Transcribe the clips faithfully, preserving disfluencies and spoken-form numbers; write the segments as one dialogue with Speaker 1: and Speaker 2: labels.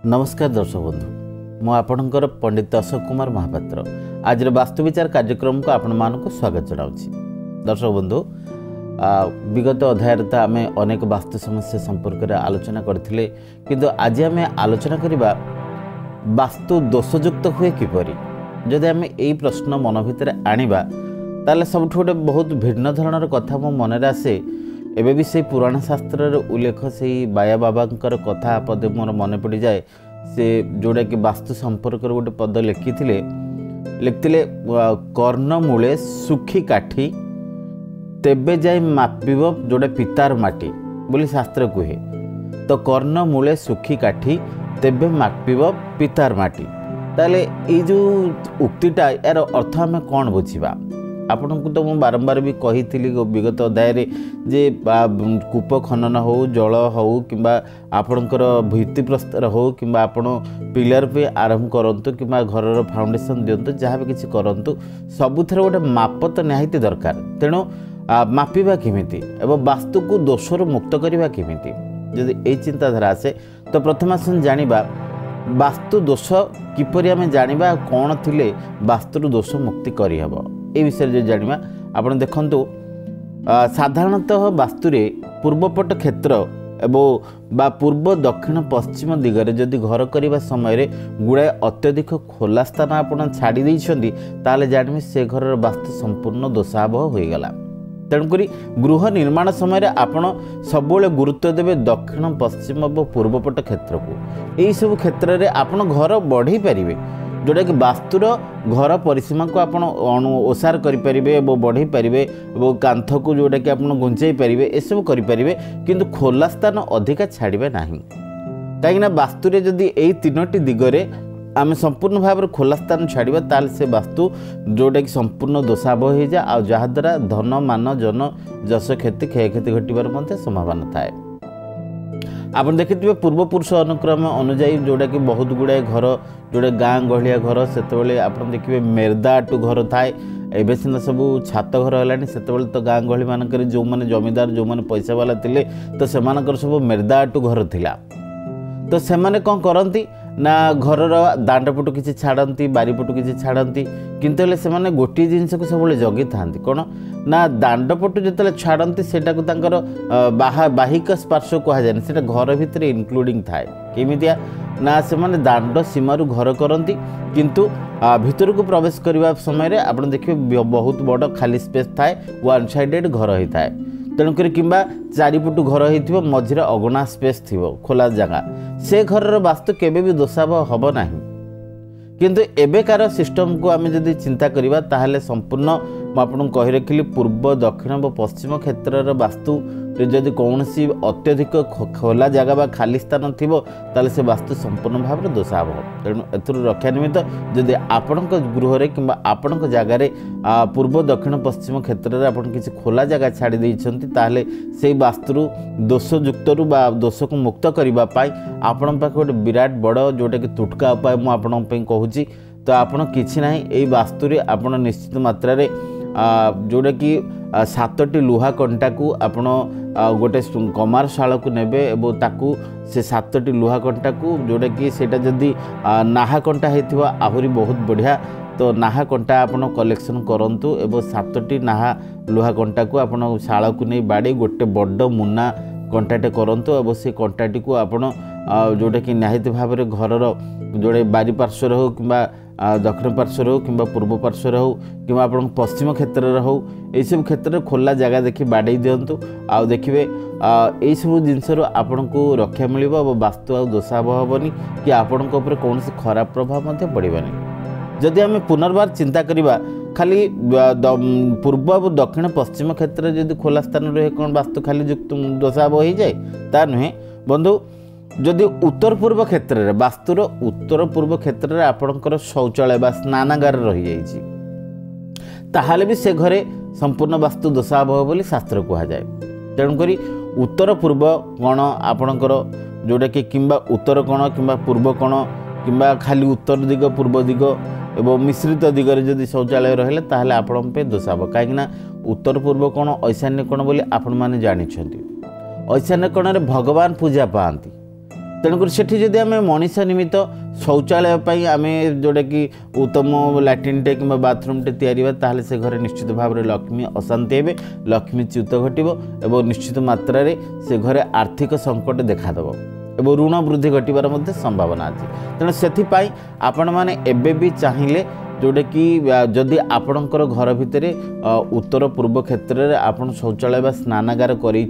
Speaker 1: नमस्कार दर्शक बंधु मु आपणकर पंडित अशोक कुमार महापात्र आज वास्तु विचार कार्यक्रम को आपण मानक स्वागत जनाऊँगी। दर्शक बंधु विगत अध्याय तो आम अनेक वास्तु समस्या संपर्क में आलोचना करथिले किंतु आज आम आलोचना करबा वास्तु दोषयुक्त हुए किपरि। जदि आम यही प्रश्न मन भितर आनिबा ताले सबुठ गोटे बहुत भिन्न धरणर कथा मो मन आसे। एबे भी से पुराण शास्त्र उल्लेख से बाया बाबांकर कथा पद मोर मन पड़ जाए से जोड़ा कि वास्तु संपर्क गोटे पद लिखिथिले लिखिथिले कर्ण मूले सुखी काठी तेबे जाए मापिब जोड़े पितार माटी बोली शास्त्र कहे। तो कर्ण मूले सुखी काठी तेबे मापिब पितार माटी ताले ये जो उक्तिटा यार अर्थ आम कौन बुझा आपन को तो मुझे बारंबार भी कही विगत अध्याय जे कूप खनन हो जल हो कि आपणकर भित्तिप्रस्तर हो कि आप पिलर पे आरंभ करंतु कि घर फाउंडेशन दिंतु जहाँ भी किसी करंतु सबुथर गोटे माप तो निहाती दरकार। तेणु मापिबा केमिति एवं वास्तु को दोषर मुक्त करवा केमिति जदि यही चिंताधारा आसे तो प्रथम आसन जानिबा वास्तु दोष किपरि आमे जानिबा कौन थिले वास्तु दोष मुक्ति करिहबो ए विषय जो जानिबा आपण देखंतु साधारणतः वास्तुरे पूर्वपट क्षेत्र एवं बा पूर्व दक्षिण पश्चिम दिगरे जदि घर करने समय गुड़ाए अत्यधिक खोला स्थान आपण छाड़ी देइछंती ताले जानिबे से घर वास्तु संपूर्ण दोषावह होईगला। तेणुक गृह निर्माण समय आपण सबुले गुरुत्व देवे दक्षिण पश्चिम और पूर्वपट क्षेत्र को। यही सब क्षेत्र में आपण घर बढ़ई पारे जोटा कि वास्तुर घर परिसीमा को आप ओसार करें बढ़ई पारे और कांथ को जोटा कि आप गुंचाई पारे एसबू करें किंतु खोला स्थान अधिका छाड़े ना कहीं वास्तुरे जदि यही तीनोटी दिगरे आम संपूर्ण भाव में खोला स्थान छाड़ा ताल से वास्तु जोटा कि संपूर्ण दोषावह हो जाए आ जहाद्वारा धन मान जन जश क्षति क्षय क्षति घटवर संभावना थाए। आप देखिए पूर्वपुरुष अनुक्रम अनुजाई जोटा कि बहुत गुड़ाए घर जोड़े गाँ गहलिया घर से आप देखिए मेरदाटू घर थाए। एबे सिना सब छात घर है से तो गाँ गहली मानक जो मैंने जमीदार जो मैंने पैसा वाला थे तो से सब मेरदाटू घर थिला। तो से मैंने कौन करती ना घर दांडपटू किसी छाड़ती बारीपटू किसी छाड़ती किंतु से मैंने गोटे जिनस को सब जगी था कौन ना दांडपटू जो छाड़ती से बाहिक स्पर्श कहुए से घर भितर इनक्लूडिंग थाए केमितिया ना से मैंने दांड सीमार घर करती किंतु भितर को प्रवेश करने समय आप देखिए बहुत बड़ खाली स्पेस थाए वन साइडेड घर होता है। तेणुक कि चारिपटू घर हो मझे अगना स्पेस थी खोला जगह से घर वास्तु केबे भी दोषावह हम ना किंतु एबेकार सिस्टम को आम जदि चिंता करवा ताहले संपूर्ण मुझे कही रखिली पूर्व दक्षिण और पश्चिम क्षेत्र वास्तु जदि कौन सी अत्यधिक खोला जगह बा खाली स्थान थी ताले से वास्तु संपूर्ण भाव में दोषावह। तेणु एथुर रक्षा निमित्त जदि आपण गृह कि आपण जगार पूर्व दक्षिण पश्चिम क्षेत्र में आप किसी खोला जगह छाड़ी देइछंती ताहले से वास्तु दोषयुक्त बा दोष को मुक्त करने आपण पाखे गोटे विराट बड़ जोटा कि तुटका उपाय मुझे आपण कहूँ। तो आपण किछि नाही एई वास्तुरे आपण निश्चित मात्रा रे जोटा कि सातटी लुहा कंटा को आपण गोटे कमार शाल को नेबे एवं ताकू से सातटी लुहा कंटा को जोटा कि सेटा जदि नाहा कंटा हेथिबो आहुरी बहुत बढ़िया। तो नाहा कंटा आपण कलेक्शन करंतु एवं सातटी नाहा लुहा कंटा को आपण शाल को नहीं बाड़ी गोटे बड़ मुना कंटाटे करंतु एवं से कंटाटी को आपण जोटा कि निहाती भाव में घर जोड़े बारी पार्श्वर हो कि दक्षिण पार्श्वर हो कि पूर्व पार्श्वर हो कि पश्चिम क्षेत्र हो यही सब क्षेत्र खोला जगह देखि बाड़े दिंतु आ देखिए यही सब जिनस आपण को रक्षा मिल वास्तु आ दोषावह हेनी कि आपण कौन से खराब प्रभाव पड़ानी। जदि आम पुनर्बार चिंता करवा खाली पूर्व और दक्षिण पश्चिम क्षेत्र जदि खोला स्थान रहे कौन वास्तु खाली दोषावह हो जाए ता नुहे बंधु। जदि उत्तर पूर्व क्षेत्र में वास्तुर उत्तर पूर्व क्षेत्र में आपणकर शौचालय बा स्नानागार रही जाइए ताहले भी से घरे संपूर्ण वास्तु दोषावह बोली शास्त्र कहुए। तेणुक उत्तर पूर्व कोण आपणकर जोटा कि किंबा उत्तर कोण किंबा पूर्व कोण किंबा खाली उत्तर दिग पूर्व दिग एवं मिश्रित दिगरे जदि शौचालय रहिले ताहले आपण पे दोषावह कहीं उत्तर पूर्व कोण ईशान्य कोण बोली आपण माने जानिछंती। ईशान्य कोण भगवान पूजा पाती तेणुकर सेठी जदि आम मनीष निमित्त शौचालय आम जोटा कि उत्तम लाट्रिनटे कि बाथरूमटे या से घर निश्चित भाव में लक्ष्मी अशांति हे लक्ष्मी च्युत घटव और निश्चित मात्रा से घरे आर्थिक संकट देखादेव एवं ऋण वृद्धि घटवार संभावना अच्छी। तेणु से आपण मैंने एवं भी चाहिए जोटा कि जदि आपणकर घर भितर उत्तर पूर्व क्षेत्र में आपन शौचालय बा स्नानागार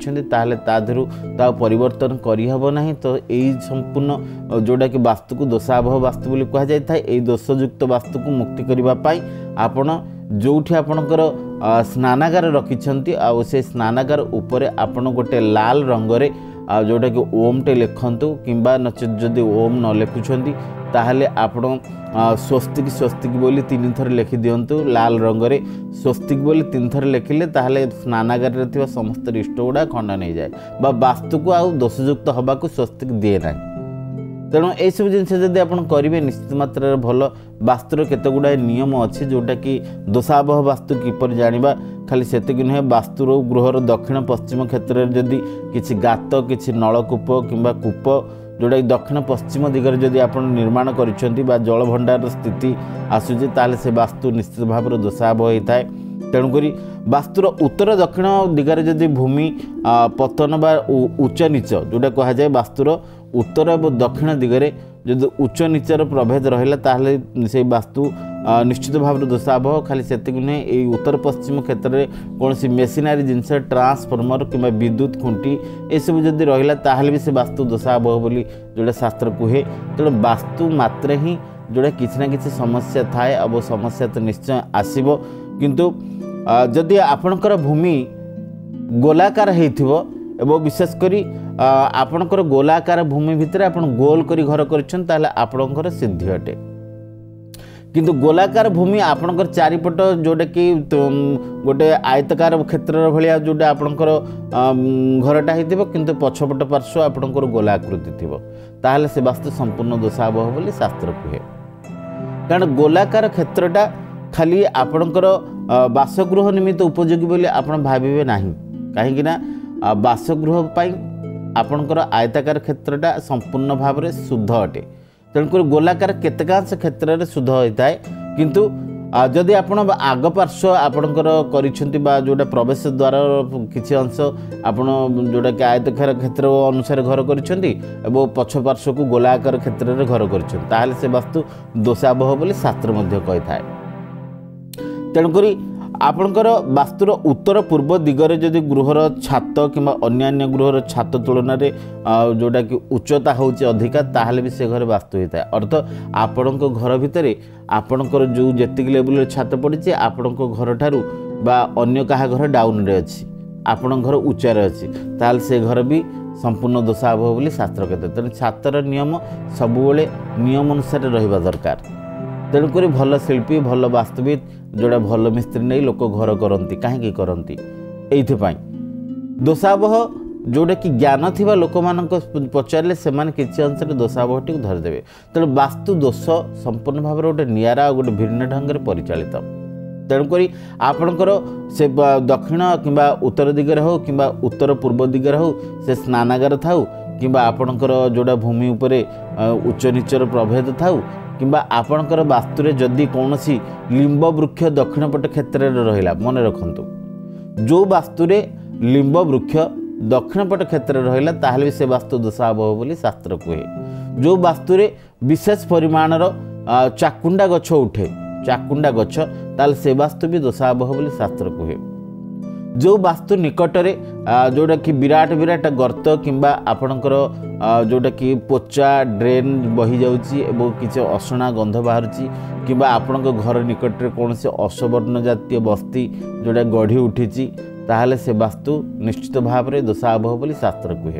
Speaker 1: कर परिवर्तन करहब ना तो यही संपूर्ण जोटा कि वास्तु को दोषावह वास्तु बोली कह जाए यही दोषयुक्त वास्तु को मुक्ति करने आपण जोठी आपणकर स्नानागार रखिंट आ से स्नानागार उपरे आपण गोटे लाल रंगरे जोटा कि ओमटे लिखतु किंबा नचेत जदि ओम न लिखुंट ताहले आपण स्वस्तिक स्वस्तिक बोली तीन थर लिखि दिंतु लाल रंगरे स्वस्तिक बोली तीन थर लिखिले ताहले स्नानागार रे समस्त इष्ट गुड़ा खंडन हो जाए बा वास्तु को आउ दोषयुक्त हवा को स्वस्तिक दिए ना। तेणु यह सब जिन जब आप करेंगे निश्चित मात्रा भल वास्तुर केते गुड़ाए नियम अच्छी जोटा कि दोषावह वास्तु किपर जाना खाली से नुहे वास्तुर गृहर दक्षिण पश्चिम क्षेत्र में जदि किसी गात किसी नलकूप किंबा कूप जोटा कि दक्षिण पश्चिम दिगरे जदि आप निर्माण कर जल भंडार स्थिति आसूची ताले से वास्तु निश्चित भाव में दोषावह होता है। तेणुक वास्तुर उत्तर दक्षिण दिगरे जदि भूमि पतन बा उच्च नीच जोटा कह जाए वास्तुर उत्तर और दक्षिण दिगरे जदि उच्च नीचर प्रभेद रहा ताहले से वास्तु निश्चित भाव में दोषावह खाली से नुहे ये उत्तर पश्चिम क्षेत्र में कौन सी मेसीनारी जिनस ट्रांसफॉर्मर कि विद्युत खुंटी ये सब जदि रहा ताहले भी से वास्तु दोषावह बोली जोटा शास्त्र कहे। तेणु वास्तु मात्र ही जोटा किसी ना किसी समस्या थाए अब समस्या तो निश्चय आसब किंतु जदि आपणकर भूमि गोलाकार होइथिबो एवं विशेषकर आपणकर गोलाकार भूमि भितर आपण गोल करी घर करछन ताले आपणकर सिद्धि अटे किंतु गोलाकार भूमि आपणकर चारिपट जोटा कि गोटे आयतकार क्षेत्र भाया जोटा आपणकर घरटा होइथिबो किंतु पछपट पार्श्व आपणकर गोलाकृति थिबो ताले से वास्तु संपूर्ण दोषावह बोली शास्त्र कहे। कारण गोलाकार क्षेत्रटा खाली आपणकर बासगृह निमित्त उपयोगी बोली आपण भाबिबे नाही काहेकि ना बासगृह पाई आपणकर आयताकार क्षेत्रटा संपूर्ण भाव में शुद्ध अटे। तेणुक गोलाकार केतकांश क्षेत्र में शुद्ध होता है किंतु जदि आपण आग पार्श्व आपणकर करिसेंती बा जोटा प्रवेश द्वार किसी अंश आपण जोटा कि आयताकार क्षेत्र अनुसार घर करिसेंती एवं पछ पार्श्व को गोलाकार क्षेत्र में घर करिसेंती ताहले से वास्तु दोषावह बोली शास्त्र मध्य कहि थाए। तेणुक आपणकर वास्तुर उत्तर पूर्व दिगरे जदि गृहर छात किंबा अन्यान्य गृहर छात तुलन में जोटा कि उच्चता होची अधिका ताहले भी से घर वास्तु होता है। अर्थ आपण घर भितर आपणकर जो जेतिक लेवल छात पड़ी आपण घर ठारू बा अन्य कहा घर डाउन रे अच्छी आपण घर उच्चार अच्छी ताल से घर भी संपूर्ण दोषावह बोली शास्त्र कहते। तेणु छातर नियम सबुबले नियम अनुसार रहिबा दरकार। तेणुक भल शिल्पी भल वास्तुविद जोड़ा भल मिस्त्री नहीं लोक घर करती कहीं करती ये दोषावह जोटा कि ज्ञान थिबा लोक मान पचारे से किसी अंश दोषावह टी धरदेवे। तेणु वास्तु दोष संपूर्ण भाव में गोटे निरा गोटे भिन्न ढंग से परिचालित। तेणुक आपणकर से दक्षिण किंबा उत्तर दिगरे हो किंबा उत्तर पूर्व दिगरे हो से स्नानागार थाउ किंबा आपणकर जोड़ा भूमि उपरे उच्च नीचर प्रभेद थाउ किंबा आपणकर वास्तुरे जदि कौन सी लिंब वृक्ष दक्षिण पट क्षेत्र में रहा मन रखु जो वास्तुरे लिंब वृक्ष दक्षिण पट क्षेत्र में रहा ताहले भी से वास्तु दोषावह बोली शास्त्र कहे। जो वास्तुरे विशेष परिमाणर चाकुंडा गछ उठे चाकुंडा गछ ताल से वास्तु भी दोषावह बोली शास्त्र कहे। जो वास्तु निकटरे जोटा कि विराट विराट गर्त किंबा आपणकर जोटा कि पोचा ड्रेन बही जाउची एवं किसी असना गंध बाहर किंबा आपण घर निकट में कौन से असवर्ण जातीय बस्ती जोटा गढ़ी उठी ताहले से वास्तु निश्चित भाव में दोषावह बोली शास्त्र कहे।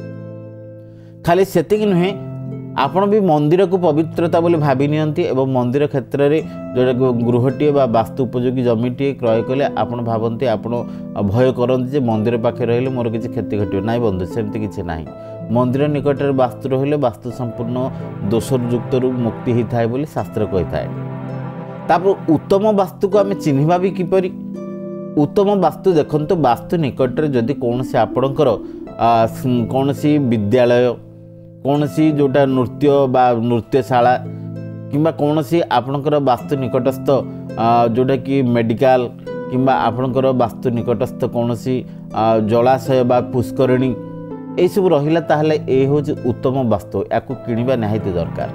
Speaker 1: खाली सेतिक नुहे आपण भी मंदिर को पवित्रता बोली भावी नियंती एवं मंदिर क्षेत्र में जोटा गृहटीए बा वास्तु उपयोगी जमीटे क्रय कले आपण भावती आपण भय करती जे मंदिर पाखे रहिले मोर किसी क्षति घटो ना बंधु सेमती किसी ना मंदिर निकट में वास्तु रहिले वास्तु संपूर्ण दोषयुक्त मुक्ति होता है बोली शास्त्र कही थाए। तापर उत्तम वास्तु को आम चिन्हवा भी किपरि उत्तम वास्तु देखंतु वास्तु निकट में जदि कौन से आपणकर कौन सी विद्यालय कौन सी जोटा नृत्य बा नृत्यशाला किंबा कौन सी आपणकर वास्तु निकटस्थ जोटा कि मेडिकल किंबा आपणकर वास्तु निकटस्थ कौन सी जलाशय बा पुष्करणी ये सब रहिला ताहले ए हूँ उत्तम वास्तु या किणवा निहायती दरकार।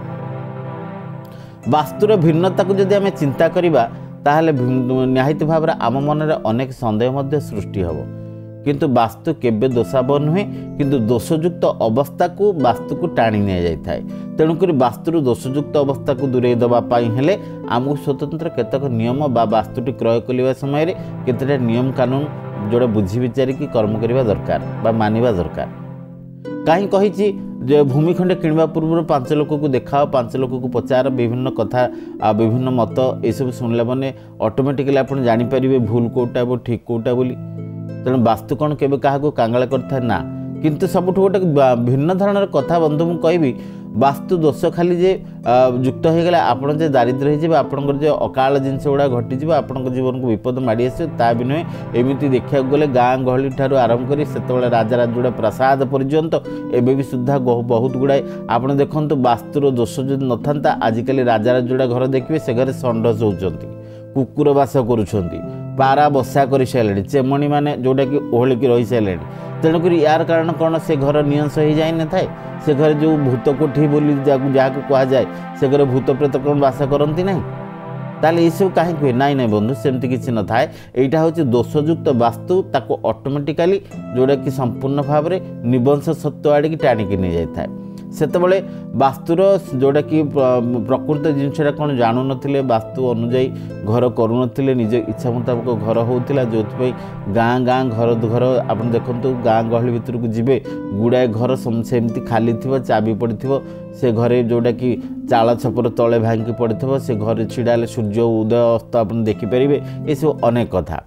Speaker 1: वास्तुर भिन्नता को जदि आम चिंता करिबा ताहले निहायती भाव आम मन में अनेक सन्देह मध्य सृष्टि हम किंतु वास्तु केबे दोषाव नुहे किंतु दोषयुक्त अवस्था को वास्तु को टाणी नि जाए तेणुक वास्तुर दोषयुक्त अवस्था को दूरे दवापाई हेले आमको स्वतंत्र केतक नियम बा वास्तुटी क्रय करने समय केतेटा नियम कानून जोड़ा बुझी विचार की कर्म करने दरकार बा मानिबा दरकार। कहीं कही जे भूमि खंडे किणवा पूर्व पांच लोक को देखाओ पांच लोक को पचार विभिन्न कथा विभिन्न मत ये सब शुणिला मैंने ऑटोमेटिकली आप जानीपर भूल कोटा और ठीक कोटा बोली तेणु वास्तु कौन के कांगाल करता ना किंतु सबुठ गोटे भिन्न धरण कथा बंधु मुझे कहि वास्तु दोष खाली जे युक्त हो गला आप दारिद्र्य हो आपंकर जो अकाल जिनस गुड़ा घटीज आपण जीवन को विपद माड़ी आस भी नुहे एमती देखा गले गाँ गहली ठार आरंभ कर से राजा राजुड़ा प्रसाद पर्यंत एवं भी सुधा बहुत गुड़ाए आप देखो वास्तुर दोष जो न था आजिकल राजा राजुड़ा घर देखिए से घर षंड शोचती कुकुर बास करुँच पारा बसा कर सारे चेमणी मैंने जोटा कि ओहलिक रही सारे तेणुक यार कारण कौन से घर नियंस हो जाए न थाए से घर जो भूत कोठी बोली जहाँ को कह जाए से घर भूत प्रेत कौन बास करती ना ताले ये सब कहीं कहे नाई ना बंधु सेमती किसी न थाए यहाँ हूँ दोषयुक्त वास्तु ताको ऑटोमेटिकली जोड़ा कि संपूर्ण भाव में निबंश सत्व आड़िकी टाणिकी नहीं जाए सेतबले वास्तुर जोटा कि प्रकृत जिनसा कौन जानू नथिले वास्तु अनुजाई घर करू नथिले निज इच्छा मुताबिक घर होता जो गाँ गाँ घर घर आप देखते गाँ गहली भितर को जीवे गुड़ाए घर सेमती खाली थी चाबी पड़ी से घरे जोटा कि चाल छपर तले भांगी पड़ी से घर छिड़ा सूर्य उदय अस्त आप देखिपारे ये सब अनेक कथा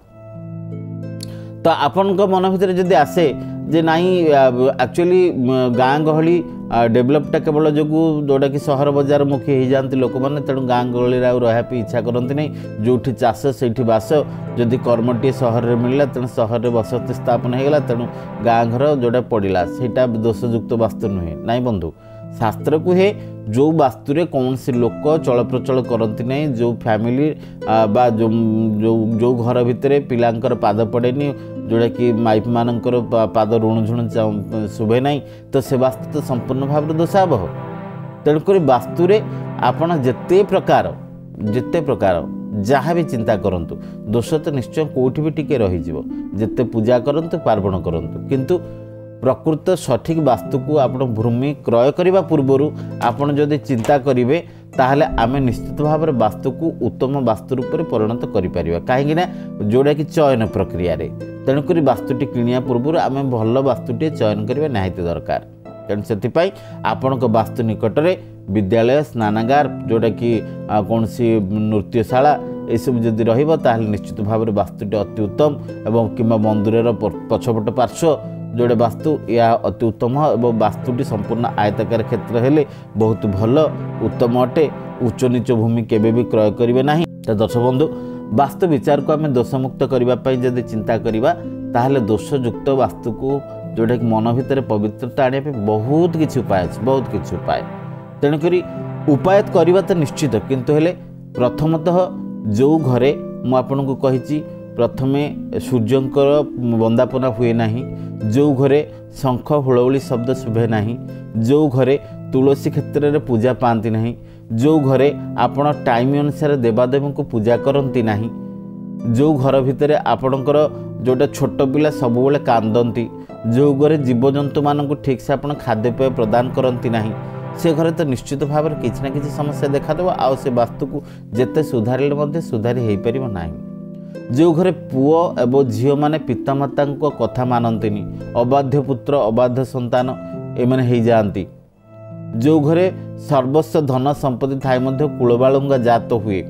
Speaker 1: तो आपण मन भर जदि आसे जे नाई एक्चुअली गाँ गहली डेभलपटा केवल जो जोटा कि सहर बजार मुखी हो जाती लोक मैंने तेणु गाँ गहली रही इच्छा करती नहीं जो चाष से बास जदि कर्मटी सहर में मिलला तेणु सहर में बसति स्थापन होगा तेणु गाँ घर जोटा पड़ा से दोषयुक्त वास्तु नुहे नाई बंधु शास्त्र को है जो वास्तुरे कौन से लोक चल प्रचल करती नहीं जो फैमिली बा जो जो जो घर भितर पिलांकर पाद पड़ेनी जोड़ा कि माइप मानकर पाद ऋण झुण शुभे ना तो से वास्तु तो संपूर्ण भाव में दोषावह तेणुक वास्तुरे आपण जिते प्रकार जिते प्रकार जहाँ भी चिंता करंतु दोष तो निश्चय कौटी भी टिके रही जिते पूजा करंतु पार्वण करंतु किंतु प्रकृत सठिक वास्तु को आप भूमि क्रय करने पूर्वर आपड़ जदि चिंता करेंगे ताहले आमे निश्चित भाव में वास्तु को उत्तम वास्तु रूप में परिणत करें कहीं जोड़ा कि चयन प्रक्रिया तेणुक वास्तुटी किणिया पूर्व आम भल वास्तुटी चयन करवा निहायती दरकार तेणु से आपण वास्तु निकट में विद्यालय स्नानागार जोटा कि कौन सी नृत्यशाला ये सब जदि रही निश्चित भाव में वास्तुटी अति उत्तम एवं कि मंदिर पछपट पार्श्व जोड़े वास्तु या अति उत्तम और वास्तुटी संपूर्ण आयताकार क्षेत्र हेले बहुत भल उत्तम अटे उच्च नीच भूमि केबे भी क्रय करेंगे ना। तो दर्शक बंधु वास्तु विचार को आम दोषमुक्त करने जदि चिंता करवा ताहले दोषयुक्त वास्तु को जोटा कि मन भितर पवित्रता आने बहुत किसी उपाय अच्छे बहुत किसी उपाय तेणुक उपायत करवा तो निश्चित किंतु हेले प्रथमतः जो घरे मुझे कही प्रथमे सूर्यंकर वंदापना हुए नहीं जो घरे शंख हुलहुली शब्द शुभे नहीं जो घरे तुलसी क्षेत्र में पूजा पाती नहीं जो घरे आपण टाइम अनुसार देवादेवी को पूजा करती नहीं जो घर भितर आपणकर जोटा छोट पिला सब बेले कांदती जो घरे जीवजंतु मान ठीक से आप खाद्यपेय प्रदान करती नहीं से घरे तो निश्चित भाव में किसी ना कि समस्या देखादेव आ से वास्तु को जिते सुधारे सुधारी हो पार ना जो घरे पुओ एवं झील मैंने पितामाता कथा मानती अबाध्य पुत्र अबाध्य संतान एमने हो जाती जो घरे सर्वस्व धन संपत्ति थाई मध्य कुलबालुंगा जात हुए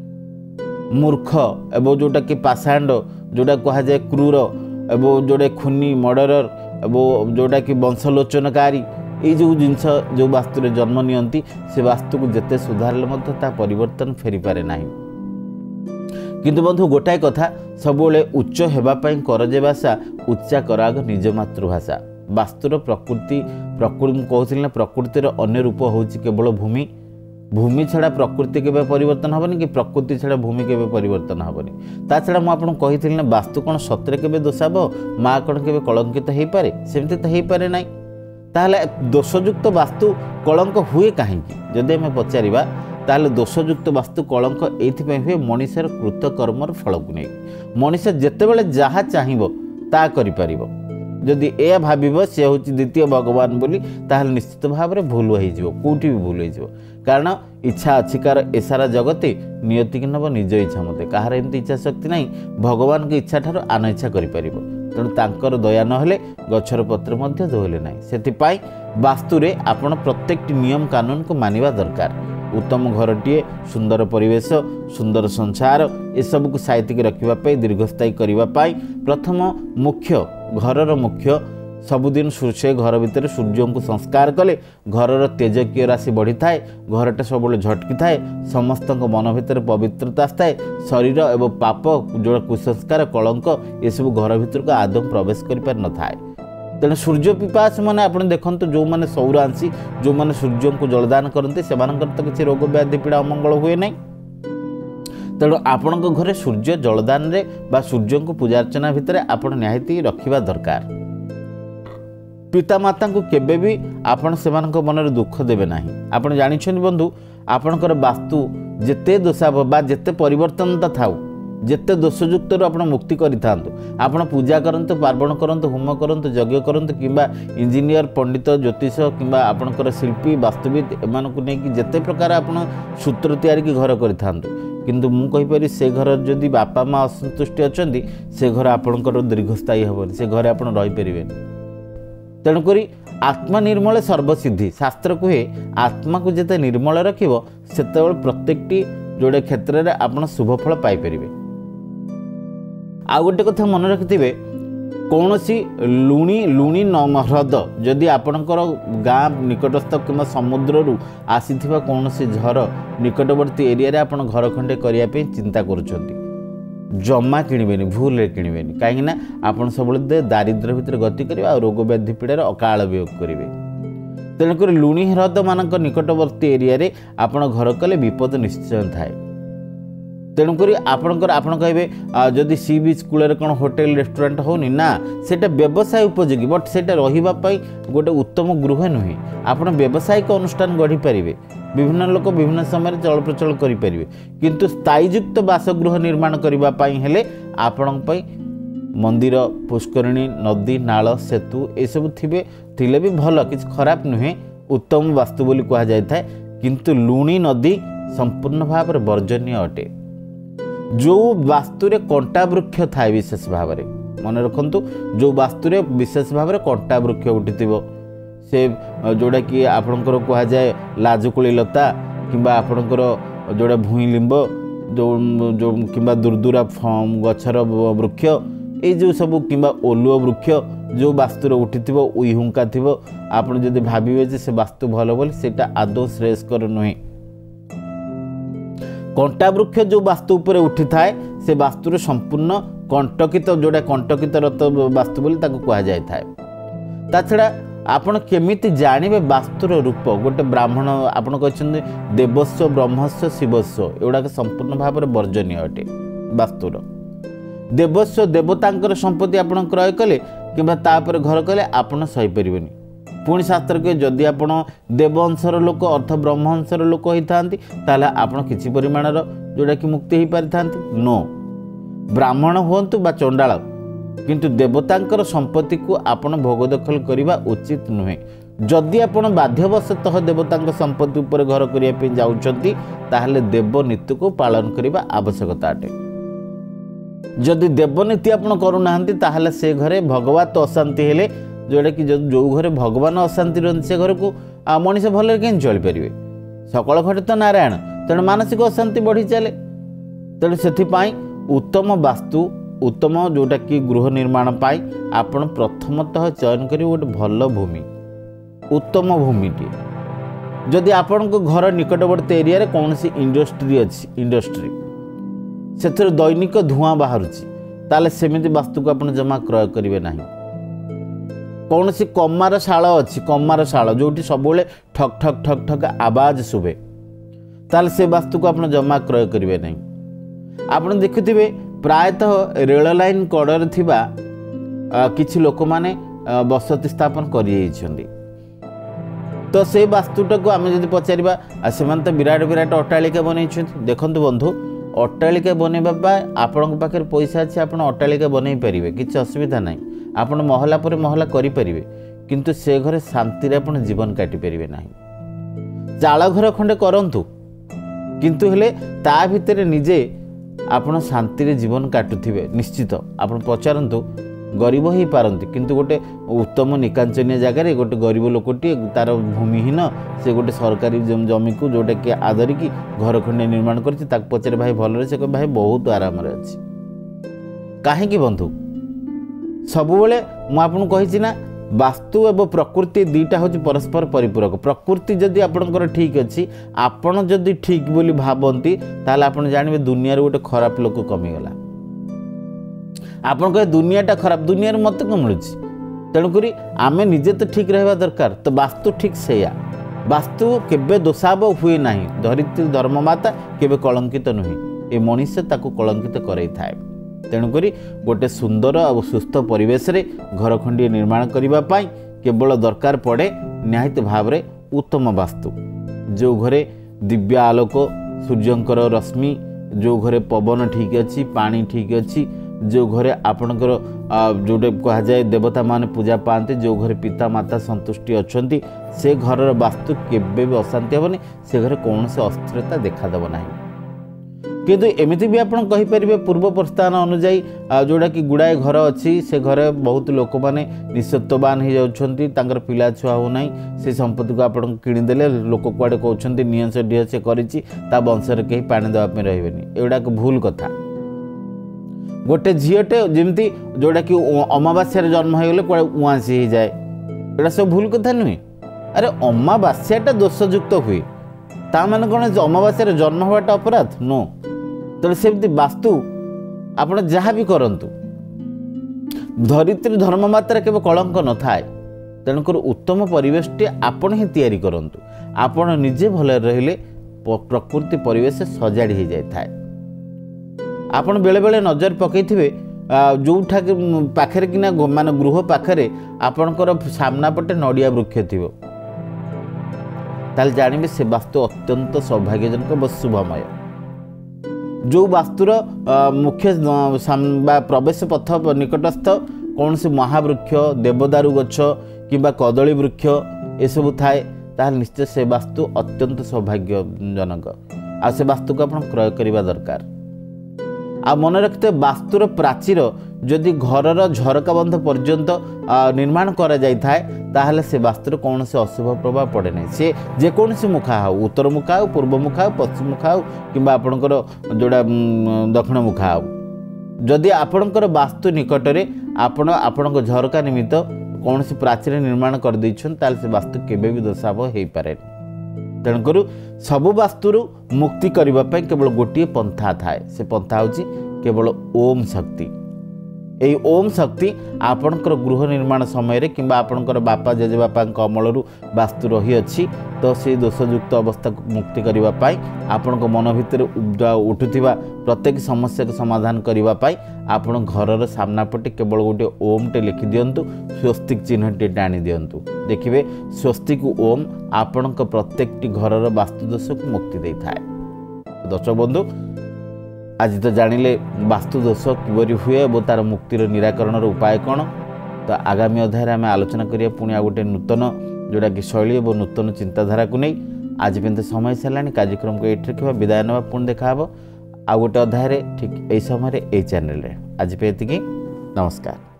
Speaker 1: मूर्ख एवं जोटा कि पाषांड जोटा कह जाए क्रूर एवं जोड़े खूनी मर्डरर एवं जोटा कि वंशलोचनकारी ये जो जिनस जो वास्तु जन्म नियंती से वास्तु को जिते सुधारे परिवर्तन फेरी पारे ना किंतु बंधु गोटाए कथा सब उच्च होगापाई कर जे भाषा उच्चा कर आग निज मातृभाषा वास्तुर प्रकृति प्रकृति कहूँ ना प्रकृतिर अन्य रूप हूँ केवल भूमि भूमि छाड़ा प्रकृति के परिवर्तन हेनी कि प्रकृति छाड़ा भूमि के परिवर्तन हेनी ता छाड़ा मुझे कही ना वास्तु कौन सतरे के दोष हे माँ कौन के कलंकित हो पारे सेमती तो हो पारे ना ताहले दोषयुक्त वास्तु कलंक हुए कहीं जदि आम पचारा ताहले दोषयुक्त वास्तु कलंक ये हुए मनुष्यर कृतकर्मर फल को नहीं मनुष्य जितेबाला जहाँ चाहिए ता करि जदि यह भाव सी हूँ द्वितीय भगवान बोली ताहले निश्चित भाव में भूल हो कौटी भी भूल हो कारण इच्छा अच्छी कार ए सारा जगते नियति कि नब निज इच्छा मत कहार एमती इच्छा शक्ति ना भगवान की इच्छा ठार आन इच्छा कर तेणु तांकर दया नहेले गछर पत्र मध्य दोहले ना से वास्तुरे आपण प्रत्येक नियम कानून को मानिबा दरकार उत्तम घरटीए सुंदर परिवेश सुंदर संसार ए सब को साइतिक रखापी दीर्घस्थायी करने प्रथम मुख्य घरर मुख्य सबुदिन सूर्य घर भितर सूर्य को संस्कार कले घरर तेजकीय राशि बढ़ी थाए घरटा सब झटकी थाए समस्त मन भितर पवित्रता थाए शरीर एवं पाप जो कुसंस्कार कलंक ये सब घर भीतर को आदौ प्रवेश कर पार न थाए तेणु सूर्य पिपास मैंने आप देखते जो मैंने सौरांशी जो मैंने सूर्य को जलदान करते से तो किसी रोग व्याधि पीड़ा अमंगल हुए ना तेणु आपण घरे सूर्य जलदान रे बा सूर्य को पूजा अर्चना भितर आपण निहाती रखा दरकार पिता माता को केबे भी आपण से मन दुख देवे ना आपण जानी बंधु आपणकर वास्तु जेते दोषा बा जेते परिवर्तन था जेते दोषयुक्त आपण मुक्ति करिथा आपण पूजा करंतु पार्वण करंतु होम करंतु यज्ञ करंतु किंबा इंजीनियर पंडित ज्योतिष किंबा आपणकर शिल्पी वास्तुविद एमान को नहीं जेते प्रकार आपण सूत्र तैयारी की घर करिथा किंतु मु कहि पारि से घर जदि बापा माँ असंतुष्टि अछंती से घर आपणकर दीर्घस्थायी हेबनी से घर आपण रहि परिबेनी तेणुक आत्मा निर्मल सर्वसिद्धि शास्त्र कहे आत्मा को जिते निर्मल रखिबो सेते प्रत्येकटी जोड़े क्षेत्र में आप शुभफल पाइपर आ गोटे कथा मन रखिथे कौन सी लुणी लुणी न ह्रद जदि आपणकर गाँ निकटस्थ कि समुद्र आसी कौन सी झर निकटवर्ती एरिया आप घर खंडे करने चिंता करुँच जमा किणवेनि भूल किणवे कहीं आपड़ सब दारिद्र्य भितर गति करेंगे आ रोग व्याधि पीड़ार अकाल वियोग करेंगे तेणुक लुणी ह्रद मान निकटवर्ती एरिया आपण घर कले विपद निश्चय थाए तेणुक आपणकर आपण कहे जदि सी बीच कूल कौन होटेल रेस्टोरेंट होनी ना सेटा व्यवसाय उपयोगी बट सेटा रही गोटे उत्तम गृह नुहे आपण व्यावसायिक अनुष्ठान गढ़ी पारे विभिन्न लोक विभिन्न समय चल प्रचल करें किंतु स्थायीयुक्त बासगृह निर्माण करने आपण मंदिर पुष्करिणी नदी नाल सेतु ये सब थे थिले भी भल कि खराब नुहे उत्तम वास्तु बोली कह जाए किंतु लुणी नदी संपूर्ण भाव में वर्जनीय अटे जो वास्तुरे कंटा वृक्ष थाए विशेष भाव में मन रखु जो वास्तुरे विशेष भाव में कंटा वृक्ष उठी से जोड़ा कि आपणकर कह जाए लाजुकुली लता किंबा आपणकर जोड़ा भूई लिंब जो जो किंबा दूरदूरा गछर वृक्ष ये जो सब किंबा ओलुओ वृक्ष जो वास्तुर उठी उई हुंका थी आप जब भावे से वास्तु भल बोली सेटा आदौ श्रेयस्कर नुहे कंटा वृक्ष जो वास्तु उपर उठी थाए से वास्तुर संपूर्ण कंटकित जोड़ा कंटकित रत वास्तु बोली कह जाए था छड़ा आपण केमिति जानवे वास्तुर रूप गोटे ब्राह्मण आपण कहते देवस्व ब्रह्मस्व शिवस्व एगुड़ाक संपूर्ण भाव में वर्जनीय अटे वास्तुर देवस्व देवतांकर संपत्ति आपण क्रय कले किंबा तापर घर कले आपण सही परिबेनी पुणी शास्त्र के जदि आपण देव अंशर लोक अर्थ ब्रह्म अंशर लोक होता ताले आपण किछि परिमाणर जोड़ा कि मुक्ति हो पारि थांती नो ब्राह्मण हुंतु बा चंडाल किंतु देवतांकर संपत्ति को आपण भोग दखल करने उचित नुहे जदि आपण बाध्यवशतः देवतांक संपत्ति उपर घर करने जाउछंती ताहले देवनीति को पालन करने आवश्यकता अटे जदि देवनीति आपण करूनाहांती ताहले से घरे भगवत अशांति हेले जोड़ा कि जो घरे भगवान अशांति रही से घर को मनीष भल कहीं चली पारे सकल घटे तो नारायण तेणु मानसिक अशांति बढ़ी चले तेणु से उत्तम वास्तु उत्तम जोटा कि गृह निर्माण पाई आपण प्रथमतः चयन करेंगे गोटे भल भूमि उत्तम भूमिटी जदि आपण घर निकटवर्ती एरिया कौन सी इंडस्ट्री अच्छी इंडस्ट्री से दैनिक धुआं बाहर ताले सेमिति वास्तु को आपण जमा क्रय करेंगे ना कौन सी कमार शाल अच्छी कमार शाल जो सब ठक ठक ठक ठक आवाज शुभे ताल से वास्तु को आप जमा क्रय करेंगे नहीं। आप देखुवे प्रायतः रेल लाइन कड़े थिबा किछि लोक माने बसति स्थापन कर तो से वास्तुटा को आम जब पचारा से तो विराट विराट अट्टालिका बनई देखु बंधु अट्टालिका बनवा आपण पाखे पैसा अच्छे आप अट्टालिका बनई पारे किसी असुविधा ना आप महला पर महला करें किंतु से घरे शांति आप जीवन काटी पारे ना। चाल घर खंडे करंतु किंतु हेले ता भितर निजे आपण शांति जीवन काटुथिबे निश्चित। आप पचारंतु गरीब ही पारंती किंतु गोटे उत्तम निकांचनीय जगार गोटे गरीब लोकटी तार भूमिहीन से गोटे सरकारी जमी को जोटा कि आदरिकी घर खंडे निर्माण कर पचारे भाई भल से भाई बहुत आराम अच्छी कहीं बंधु सबुबले मुझे ना वास्तु एवं प्रकृति दुईटा हूँ परस्पर परिपूरक। प्रकृति जदि आपणकर ठीक अच्छी आपण जदि ठीक बोली भावती ताल आप जानवे दुनिया गोटे खराब लोक कमीगला आपन कहे दुनियाटा खराब दुनिया मत कौन मिलूँ तेणुक आम निजे तो ठीक रहा दरकार तो वास्तु ठीक से वास्तु केबे दोषाव हुए ना धरित्री धर्ममाता केबे कलंकित नुहे ये मनुष्य ताको कलंकित कराई थाए। तेणुक गोटे सुंदर और सुस्थ परिवेश रे घर खंडीय निर्माण करने केवल दरकार पड़े निहित भाव में उत्तम वास्तु जो घरे दिव्य आलोक सूर्यंकर रश्मि जो घरे पवन ठीक अच्छी पानी ठीक अच्छी जो घरे आपणकर जोटे कह जाए देवता मान पूजा पाते जो घरे पिता माता संतुष्टि अच्छा से घर वास्तु केबे भी अशांति हेनी से घरे कौन से अस्थिरता देखादेव ना किंतु एमती भी आप कहींपर पूर्व प्रस्थान अनुजाई जोड़ा कि गुड़ाए घर अच्छी से घरे बहुत लोक मैंने निःसत्ववान हो जाती पिला छुआ होना से संपत्ति को आप किणीदे लोक कुआड़े कहते निहस डीह से कर वंशर कहीं पानी देवाई रही एगुड़ा भूल कथा। गोटे झीटे जमती जोड़ा कि अमावास्या जन्म हो गले कड़े उआसी हो जाए एटा सब भूल कथा नुहे। अरे अमावास्याटा दोषयुक्त हुए ता माने कौन अमावास्या जन्म होवाटा अपराध नो तेणु सेमती वास्तु आप जहाँ भी करंतु धरित्री धर्ममात्रा केवल कलंक न थाए तेणुकर उत्तम परिवेशटी आपण ही तैयारी करंतु आपण निजे भल रहिले प्रकृति परिवेश सजाड़ी हो जाए थाए। आपण बेले बेले नजर पकईथिबे जो पाखरे किना माने गृह पाखरे आपणकर सामना पटे नड़िया वृक्ष थिबो ताल जानिबे से वास्तु अत्यंत सौभाग्यजनक व शुभमय। जो वास्तुर मुख्य प्रवेश पथ निकटस्थ कौन से महावृक्ष देवदारू गछ किंबा कदली वृक्ष एसबू थाए ताल निश्चय से वास्तु अत्यंत सौभाग्यजनक आ से वास्तु को आप क्रय करने दरकार। आ मन रखते वास्तुर प्राचीर जदि घर झरका बंध पर्यंत निर्माण करा जाय थाए ताहले से वास्तुर कौन से अशुभ प्रभाव पड़े नहीं से जेकोसी मुखा हो उत्तर मुखा हो पूर्व मुखा हो पश्चिम मुखा हो किंबा आपणकर जोड़ा दक्षिण मुखा हो जदि आपणकर वास्तु निकटरे आपण आपणक झरका निमित्त कौन से प्राचीर निर्माण कर दैछन ताल से वास्तु केबे भी दोषाव हो पारे। तेणुकर सबु वास्तुरु मुक्ति करने केवल गोटे पंथा थाए से पंथा हूँ केवल ओम शक्ति। यही ओम शक्ति आपणकर गृह निर्माण समय रे किंबा आपणकर बापा जेजेबापा अमल वास्तु रही अच्छी तो से दोषयुक्त अवस्था को मुक्ति करने आपण मन भितर उठुवा प्रत्येक समस्या को समाधान करने आपण घर सामना पटे केवल गोटे ओम टे लिखि दिंतु स्वस्तिक चिन्हटे टाणी दिंतु देखिए स्वस्तिक ओम आपण प्रत्येक घर वास्तु दोष को मुक्ति दे थाए। दर्शक बंधु आज तो जानिले वास्तु दोष किबरी हुए और तार मुक्तिर निराकरण उपाय कौन तो आगामी अध्याय आम आलोचना करिया पुणी आ गोटे नूतन जोड़ा कि शैली और नूतन चिंताधारा को नहीं आज पे समय सारा कार्यक्रम को ये रखा विदाय ना पुणी देखा आ गोटे अध्याय ठीक यही समय यही चैनल आज पे नमस्कार।